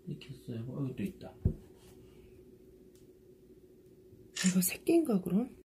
이렇게 했어요. 여기 또 있다. 이거 새끼인가 그럼?